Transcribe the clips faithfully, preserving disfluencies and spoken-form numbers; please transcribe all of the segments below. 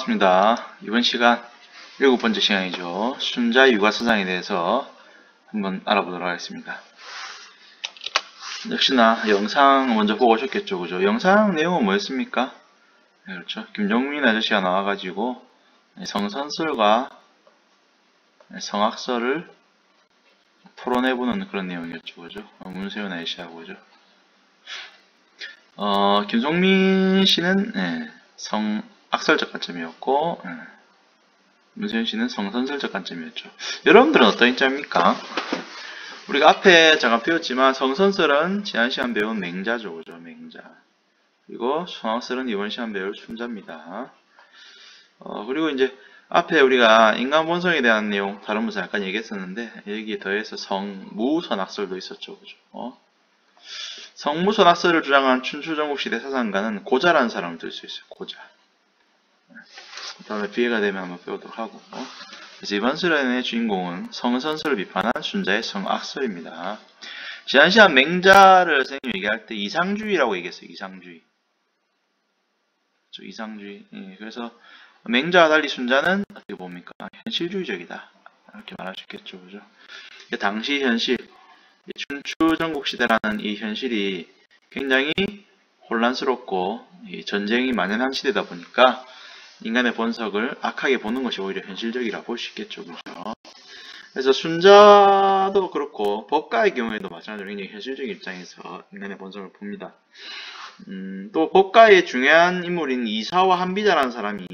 반갑습니다. 이번 시간 일곱 번째 시간이죠. 순자 유과사상에 대해서 한번 알아보도록 하겠습니다. 역시나 영상 먼저 보고 오셨겠죠, 그죠? 영상 내용은 뭐였습니까? 네, 그렇죠. 김종민 아저씨가 나와가지고 성선설과 성악설을 토론해보는 그런 내용이었죠, 그죠? 문세윤 아저씨하고, 그죠? 어, 김종민 씨는 네, 성악설적 관점이었고, 네. 문세윤 씨는 성선설적 관점이었죠. 여러분들은 어떤 입장입니까? 우리가 앞에 잠깐 배웠지만 성선설은 지난 시간 배운 맹자죠, 그죠? 맹자. 그리고 성악설은 이번 시간 배울 순자입니다. 어, 그리고 이제 앞에 우리가 인간 본성에 대한 내용 다루면서 약간 얘기했었는데 여기에 더해서 성무선악설도 있었죠, 그죠? 어? 성무선악설을 주장한 춘추전국시대 사상가는 고자라는 사람을 들 수 있어요. 고자. 다음에 기회가 되면 한번 배우도록 하고. 어? 그래서 이번 수련의 주인공은 성선설을 비판한 순자의 성악설입니다. 지난 시간 맹자를 선생님 얘기할 때 이상주의라고 얘기했어요. 이상주의. 그렇죠? 이상주의. 예, 그래서 맹자와 달리 순자는 어떻게 봅니까? 현실주의적이다. 이렇게 말할 수 있겠죠. 그죠? 당시 현실, 춘추전국시대라는 이 현실이 굉장히 혼란스럽고 전쟁이 만연한 시대다 보니까 인간의 본성을 악하게 보는 것이 오히려 현실적이라 볼 수 있겠죠. 그죠? 그래서 순자도 그렇고 법가의 경우에도 마찬가지로 굉장히 현실적인 입장에서 인간의 본성을 봅니다. 음, 또 법가의 중요한 인물인 이사와 한비자라는 사람이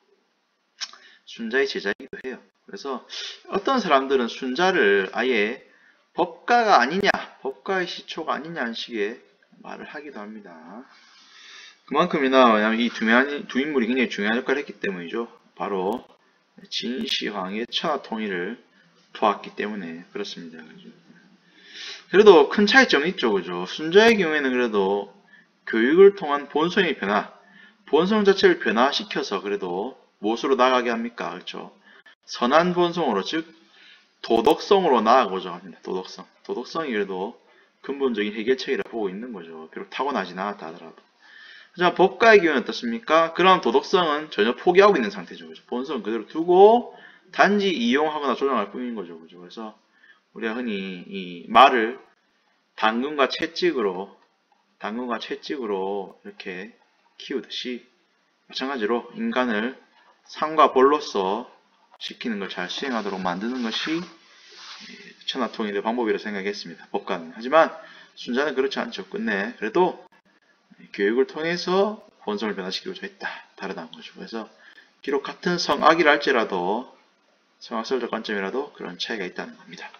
순자의 제자이기도 해요. 그래서 어떤 사람들은 순자를 아예 법가가 아니냐, 법가의 시초가 아니냐는 식의 말을 하기도 합니다. 그만큼이나 왜냐하면 이 두 두 인물이 굉장히 중요한 역할을 했기 때문이죠. 바로 진시황의 천하통일을 도왔기 때문에 그렇습니다. 그죠? 그래도 큰 차이점이 있죠. 그죠? 순자의 경우에는 그래도 교육을 통한 본성의 변화, 본성 자체를 변화시켜서 그래도 무엇으로 나가게 합니까? 그렇죠? 선한 본성으로, 즉 도덕성으로 나아가고자 합니다. 도덕성. 도덕성이 그래도 근본적인 해결책이라 보고 있는 거죠. 비록 타고나진 않았다 하더라도. 하지만 법가의 경우는 어떻습니까? 그런 도덕성은 전혀 포기하고 있는 상태죠. 그죠? 본성은 그대로 두고 단지 이용하거나 조정할 뿐인 거죠. 그죠? 그래서 우리가 흔히 이 말을 당근과 채찍으로 당근과 채찍으로 이렇게 키우듯이 마찬가지로 인간을 상과 벌로서 시키는 걸 잘 수행하도록 만드는 것이 천하통일의 방법이라고 생각했습니다. 법가는. 하지만 순자는 그렇지 않죠. 끝내 그래도 교육을 통해서 본성을 변화시키고자 했다. 다르다는 거죠. 그래서 비록 같은 성악이라 할지라도 성악설적 관점이라도 그런 차이가 있다는 겁니다.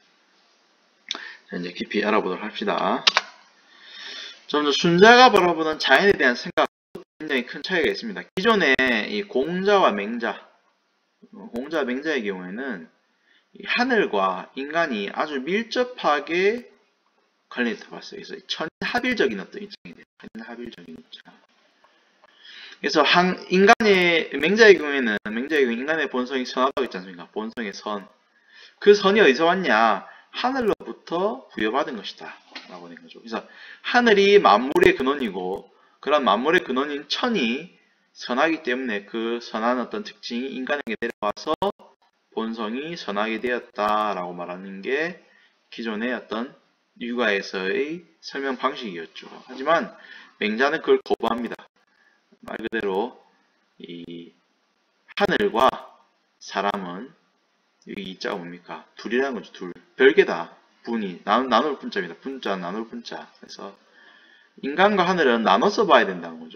자, 이제 깊이 알아보도록 합시다. 좀 더 순자가 바라보는 자연에 대한 생각 굉장히 큰 차이가 있습니다. 기존의 이 공자와 맹자, 공자, 맹자의 경우에는 이 하늘과 인간이 아주 밀접하게 관련이 들어왔어요. 그래서 천합일적인 어떤 입장이 돼요. 천합일적인 입장. 그래서 한 인간의 맹자의 경우에는 맹자의 경우 인간의 본성이 선하다고 있지 않습니까? 본성의 선. 그 선이 어디서 왔냐? 하늘로부터 부여받은 것이다. 라고 하는 거죠. 그래서 하늘이 만물의 근원이고 그런 만물의 근원인 천이 선하기 때문에 그 선한 어떤 특징이 인간에게 내려와서 본성이 선하게 되었다라고 말하는 게 기존의 어떤 유가에서의 설명 방식이었죠. 하지만 맹자는 그걸 거부합니다. 말 그대로 이 하늘과 사람은 여기 이자가 뭡니까? 둘이라는 거죠. 둘. 별개다. 분이 나누, 나눌 분자입니다. 분자, 나눌 분자. 그래서 인간과 하늘은 나눠서 봐야 된다는 거죠.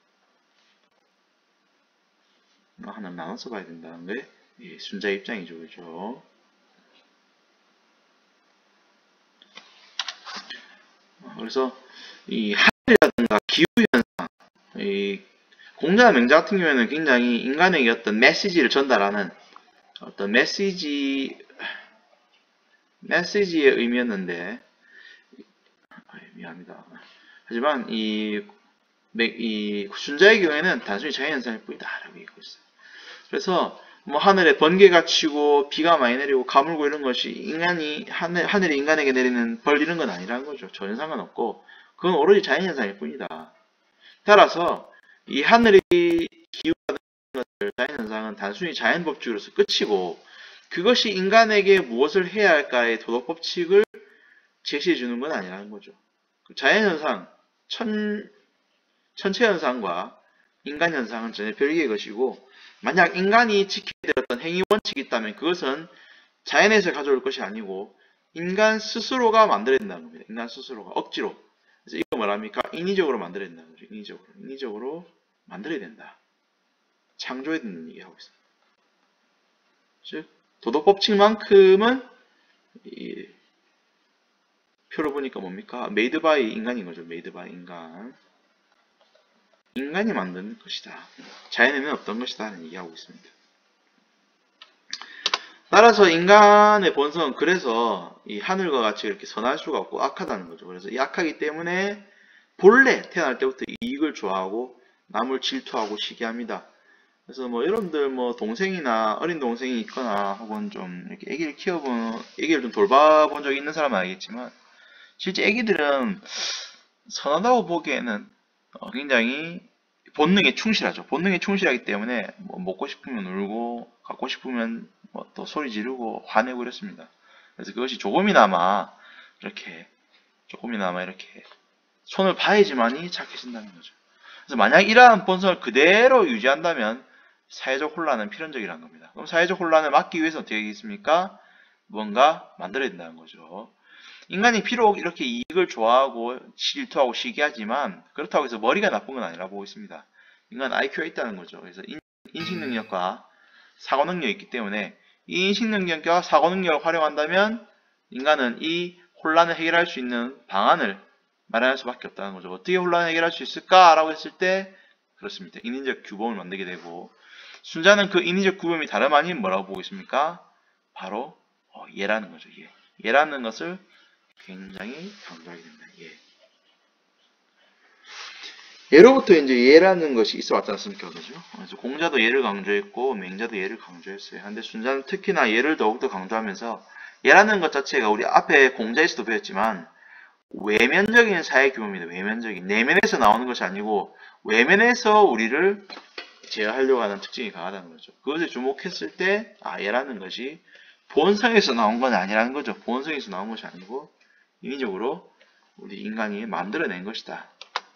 하늘 나눠서 봐야 된다는 게 예, 순자의 입장이죠. 그죠? 그래서 이 하늘이라든가 기후현상, 이 공자와 맹자 같은 경우에는 굉장히 인간에게 어떤 메시지를 전달하는 어떤 메시지, 메시지의 의미였는데, 미안합니다. 하지만 이, 이 순자의 경우에는 단순히 자연현상일 뿐이다 라고 얘기하고 있어요. 그래서 뭐 하늘에 번개가 치고 비가 많이 내리고 가물고 이런 것이 인간이 하늘, 하늘이 인간에게 내리는 벌 이런 건 아니라는 거죠. 전혀 상관없고 그건 오로지 자연현상일 뿐이다. 따라서 이 하늘이 기후가 되는 것을 현상들, 자연현상은 단순히 자연법칙으로서 끝이고 그것이 인간에게 무엇을 해야 할까의 도덕법칙을 제시해 주는 건 아니라는 거죠. 자연현상, 천, 천체현상과 인간현상은 전혀 별개의 것이고 만약 인간이 지켜야 될 어떤 행위 원칙이 있다면 그것은 자연에서 가져올 것이 아니고 인간 스스로가 만들어야 된다는 겁니다. 인간 스스로가 억지로. 그래서 이거 뭐랍니까? 인위적으로 만들어야 된다는 거죠. 인위적으로. 인위적으로 만들어야 된다. 창조해야 된다는 얘기하고 있습니다. 즉 도덕법칙만큼은 이 표로 보니까 뭡니까? 메이드 바이 인간인 거죠. 메이드 바이 인간. 인간이 만든 것이다. 자연에는 없던 것이다. 라는 얘기하고 있습니다. 따라서 인간의 본성은 그래서 이 하늘과 같이 이렇게 선할 수가 없고 악하다는 거죠. 그래서 이 악하기 때문에 본래 태어날 때부터 이익을 좋아하고 남을 질투하고 시기합니다. 그래서 뭐 여러분들 뭐 동생이나 어린 동생이 있거나 혹은 좀 이렇게 아기를 키워본, 아기를 좀 돌봐본 적이 있는 사람은 알겠지만 실제 아기들은 선하다고 보기에는 어 굉장히 본능에 충실하죠. 본능에 충실하기 때문에 뭐 먹고 싶으면 울고 갖고 싶으면 뭐 또 소리 지르고 화내고 이렇습니다. 그래서 그것이 조금이나마 이렇게 조금이나마 이렇게 손을 봐야지만이 착해진다는 거죠. 그래서 만약 이러한 본성을 그대로 유지한다면 사회적 혼란은 필연적이라는 겁니다. 그럼 사회적 혼란을 막기 위해서 어떻게 하겠습니까? 뭔가 만들어야 된다는 거죠. 인간이 비록 이렇게 이익을 좋아하고 질투하고 시기하지만 그렇다고 해서 머리가 나쁜 건 아니라 보고 있습니다. 인간 아이큐가 있다는 거죠. 그래서 인, 인식 능력과 사고 능력이 있기 때문에 이 인식 능력과 사고 능력을 활용한다면 인간은 이 혼란을 해결할 수 있는 방안을 마련할 수밖에 없다는 거죠. 어떻게 혼란을 해결할 수 있을까라고 했을 때 그렇습니다. 인위적 규범을 만들게 되고 순자는 그 인위적 규범이 다름 아닌 뭐라고 보고 있습니까? 바로 어, 예라는 거죠. 예. 예라는 것을 굉장히 강조하게 됩니다. 예. 예로부터 이제 예라는 것이 있어 왔지 않습니까? 그죠? 그래서 공자도 예를 강조했고 맹자도 예를 강조했어요. 근데 순자는 특히나 예를 더욱더 강조하면서 예라는 것 자체가 우리 앞에 공자에서도 배웠지만 외면적인 사회 규범입니다. 외면적인. 내면에서 나오는 것이 아니고 외면에서 우리를 제어하려고 하는 특징이 강하다는 거죠. 그것에 주목했을 때 아, 예라는 것이 본성에서 나온 건 아니라는 거죠. 본성에서 나온 것이 아니고 인위적으로 우리 인간이 만들어낸 것이다.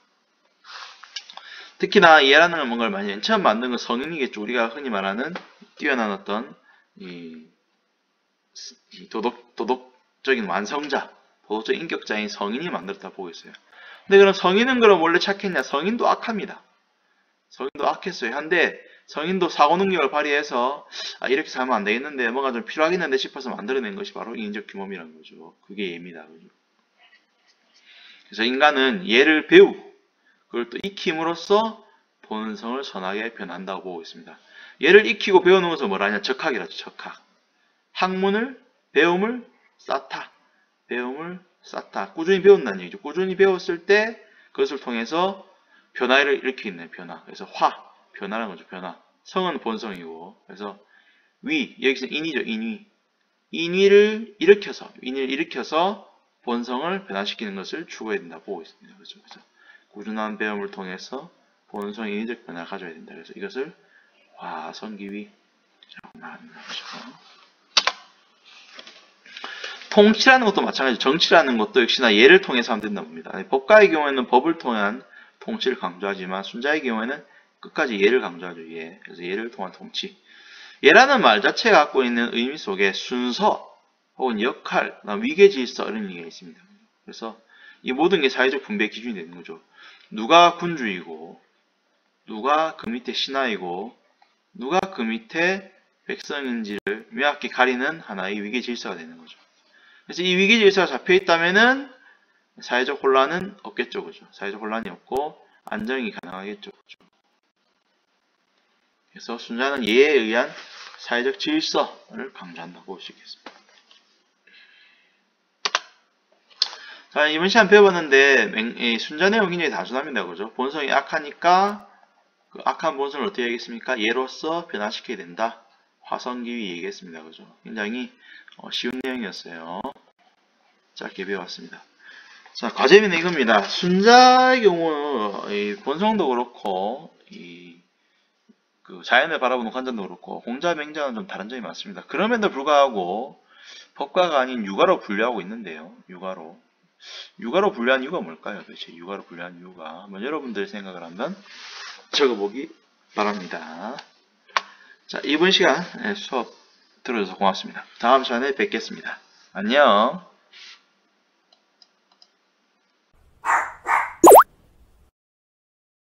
특히나 예라는 건 뭔가를 많이 맨 처음 만든 건 성인이겠죠. 우리가 흔히 말하는 뛰어난 어떤 이, 이 도덕, 도덕적인 완성자, 도덕적 인격자인 성인이 만들었다 보고 있어요. 근데 그럼 성인은 그럼 원래 착했냐? 성인도 악합니다. 성인도 악했어요. 한데 성인도 사고 능력을 발휘해서 아, 이렇게 살면 안 되겠는데 뭔가 좀 필요하겠는데 싶어서 만들어낸 것이 바로 인적 규범이라는 거죠. 그게 예입니다. 그죠? 그래서 인간은 예를 배우고 그걸 또 익힘으로써 본성을 선하게 변한다고 보고 있습니다. 예를 익히고 배우는 것은 뭐라 하냐? 적학이라죠. 적학. 학문을, 배움을 쌓다. 배움을 쌓다. 꾸준히 배운다는 얘기죠. 꾸준히 배웠을 때 그것을 통해서 변화를 일으키는 변화. 그래서 화, 변화라는 거죠. 변화. 성은 본성이고 그래서 위, 여기서 인위죠. 인위. 인위를 일으켜서 인위를 일으켜서 본성을 변화시키는 것을 추구해야 된다고 보고 있습니다. 그렇죠? 그래서 꾸준한 배움을 통해서 본성의 인위적 변화를 가져야 된다. 그래서 이것을 화성기위라고 말하는 거죠. 통치라는 것도 마찬가지죠. 정치라는 것도 역시나 예를 통해서 하면 된다고 봅니다. 법가의 경우에는 법을 통한 통치를 강조하지만 순자의 경우에는 끝까지 예를 강조하죠. 예. 그래서 예를 통한 통치. 예라는 말 자체가 갖고 있는 의미 속에 순서 혹은 역할, 위계 질서 이런 의미가 있습니다. 그래서 이 모든 게 사회적 분배 기준이 되는 거죠. 누가 군주이고 누가 그 밑에 신하이고 누가 그 밑에 백성인지를 명확히 가리는 하나의 위계 질서가 되는 거죠. 그래서 이 위계 질서가 잡혀 있다면은 사회적 혼란은 없겠죠. 그죠? 사회적 혼란이 없고 안정이 가능하겠죠. 그죠? 그래서 순자는 예에 의한 사회적 질서를 강조한다고 볼 수 있겠습니다. 자, 이번 시간 배워봤는데 순자 내용이 굉장히 단순합니다. 그죠? 본성이 악하니까 그 악한 본성을 어떻게 하겠습니까? 예로서 변화시켜야 된다. 화성기위 얘기했습니다. 그죠? 굉장히 쉬운 내용이었어요. 짧게 배워봤습니다. 자, 과제는 이겁니다. 순자의 경우 이 본성도 그렇고 이 그 자연을 바라보는 관점도 그렇고 공자 맹자는 좀 다른 점이 많습니다. 그럼에도 불구하고 법가가 아닌 육아로 분류하고 있는데요. 육아로 육아로 분류한 이유가 뭘까요? 도대체 육아로 분류한 이유가 한번 여러분들 생각을 한번 적어보기 바랍니다. 자, 이번 시간 수업 들어줘서 고맙습니다. 다음 시간에 뵙겠습니다. 안녕.